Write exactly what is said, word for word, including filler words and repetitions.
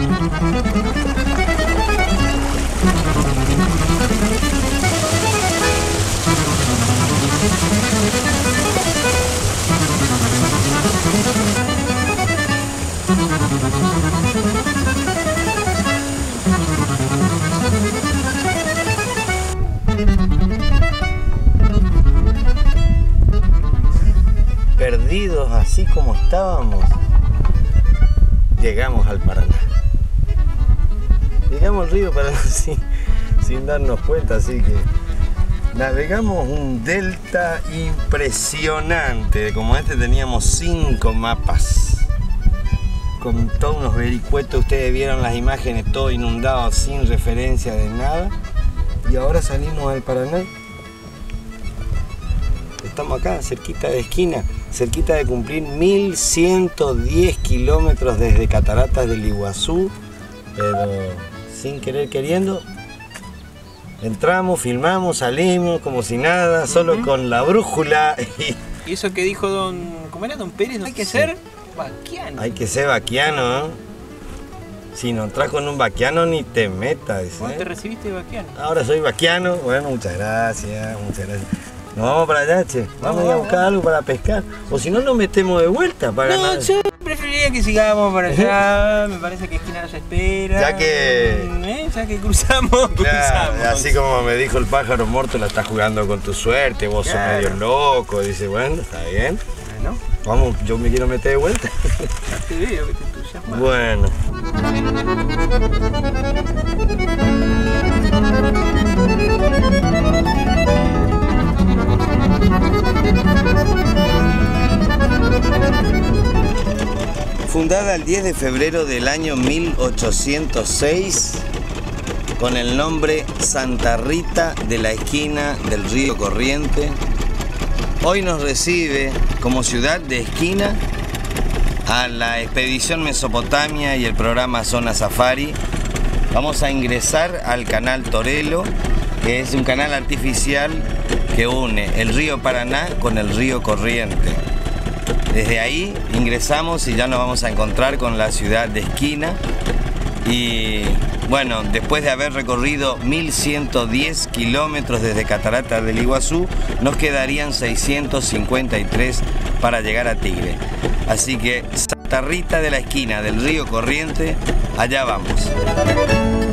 Perdidos así como estábamos, llegamos al Paraná. Llegamos al río Paraná sin, sin darnos cuenta, así que navegamos un delta impresionante. Como este teníamos cinco mapas, con todos unos vericuetos. Ustedes vieron las imágenes, todo inundado, sin referencia de nada. Y ahora salimos al Paraná. Estamos acá, cerquita de esquina, cerquita de cumplir mil ciento diez kilómetros desde Cataratas del Iguazú, pero sin querer queriendo. Entramos, filmamos, salimos como si nada, solo uh-huh. con la brújula. Y... ¿Y eso que dijo don, cómo era, don Pérez? Hay que sí. ser vaquiano. Hay que ser vaquiano, ¿eh? Si no entras con un vaquiano ni te metas. ¿Vos ¿eh? te recibiste de vaquiano? Ahora soy vaquiano. Bueno, muchas gracias, muchas gracias. Nos vamos para allá, che. Vamos no, a ir a buscar no. algo para pescar. O si no, nos metemos de vuelta para no, ganar. Yo preferiría que sigamos para allá. Me parece que esquina nos espera. Ya que... ¿Eh? Ya que cruzamos, claro, cruzamos. Así como me dijo el pájaro muerto, la estás jugando con tu suerte. Vos claro. sos medio loco. Dice, bueno, está bien. Bueno. Vamos, yo me quiero meter de vuelta. Ya te veo que te entusiasmas. Bueno. Fundada el diez de febrero del año mil ochocientos seis con el nombre Santa Rita de la Esquina del Río Corriente, hoy nos recibe como ciudad de esquina a la Expedición Mesopotamia y el programa Zona Safari. Vamos a ingresar al canal Torelo, que es un canal artificial que une el río Paraná con el río Corriente. Desde ahí ingresamos y ya nos vamos a encontrar con la ciudad de esquina. Y bueno, después de haber recorrido mil ciento diez kilómetros desde Cataratas del Iguazú, nos quedarían seiscientos cincuenta y tres para llegar a Tigre. Así que Santa Rita de la Esquina del río Corriente, allá vamos.